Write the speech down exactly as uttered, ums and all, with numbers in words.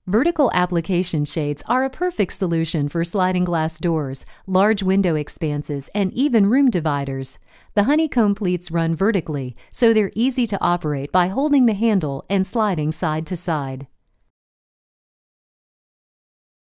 Vertical application shades are a perfect solution for sliding glass doors, large window expanses, and even room dividers. The Honeycomb pleats run vertically, so they're easy to operate by holding the handle and sliding side to side.